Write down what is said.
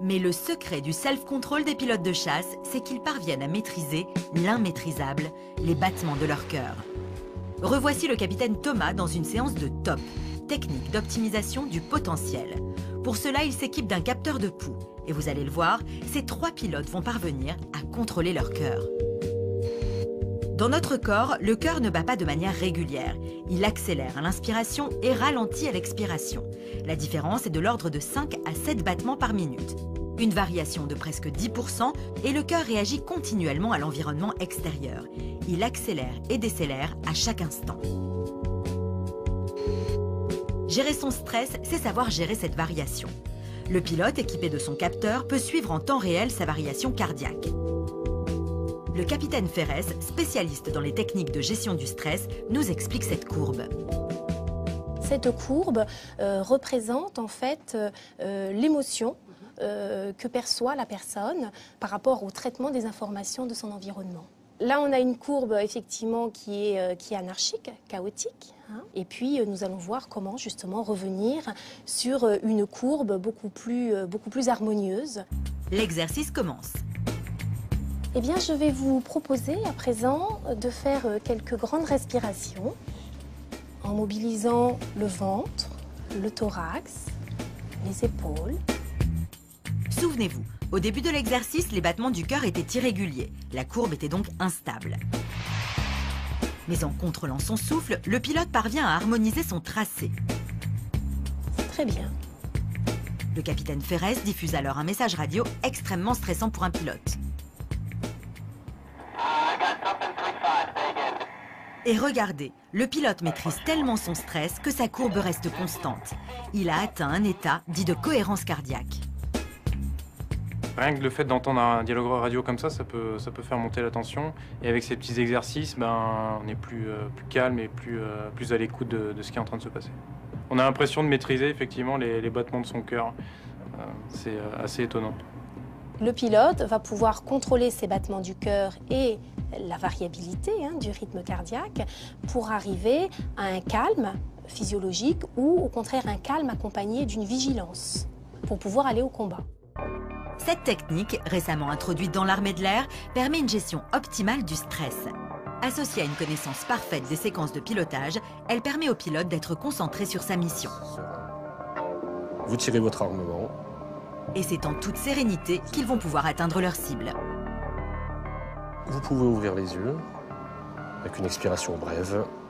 Mais le secret du self-control des pilotes de chasse, c'est qu'ils parviennent à maîtriser l'immaîtrisable, les battements de leur cœur. Revoici le capitaine Thomas dans une séance de TOP, technique d'optimisation du potentiel. Pour cela, il s'équipe d'un capteur de pouls. Et vous allez le voir, ces 3 pilotes vont parvenir à contrôler leur cœur. Dans notre corps, le cœur ne bat pas de manière régulière. Il accélère à l'inspiration et ralentit à l'expiration. La différence est de l'ordre de 5 à 7 battements par minute. Une variation de presque 10% et le cœur réagit continuellement à l'environnement extérieur. Il accélère et décélère à chaque instant. Gérer son stress, c'est savoir gérer cette variation. Le pilote, équipé de son capteur, peut suivre en temps réel sa variation cardiaque. Le capitaine Ferres, spécialiste dans les techniques de gestion du stress, nous explique cette courbe. Cette courbe représente en fait l'émotion que perçoit la personne par rapport au traitement des informations de son environnement. Là, on a une courbe effectivement qui est anarchique, chaotique. Et puis, nous allons voir comment justement revenir sur une courbe beaucoup plus harmonieuse. L'exercice commence. Eh bien, je vais vous proposer à présent de faire quelques grandes respirations en mobilisant le ventre, le thorax, les épaules. Souvenez-vous, au début de l'exercice, les battements du cœur étaient irréguliers. La courbe était donc instable. Mais en contrôlant son souffle, le pilote parvient à harmoniser son tracé. Très bien. Le capitaine Ferres diffuse alors un message radio extrêmement stressant pour un pilote. Et regardez, le pilote maîtrise tellement son stress que sa courbe reste constante. Il a atteint un état dit de cohérence cardiaque. Rien que le fait d'entendre un dialogue radio comme ça peut faire monter la tension. Et avec ces petits exercices, on est plus calme et plus à l'écoute de ce qui est en train de se passer. On a l'impression de maîtriser effectivement les battements de son cœur. C'est assez étonnant. Le pilote va pouvoir contrôler ses battements du cœur et la variabilité du rythme cardiaque pour arriver à un calme physiologique ou au contraire un calme accompagné d'une vigilance pour pouvoir aller au combat. Cette technique, récemment introduite dans l'armée de l'air, permet une gestion optimale du stress. Associée à une connaissance parfaite des séquences de pilotage, elle permet au pilote d'être concentré sur sa mission. Vous tirez votre armement. Et c'est en toute sérénité qu'ils vont pouvoir atteindre leur cible. Vous pouvez ouvrir les yeux avec une expiration brève.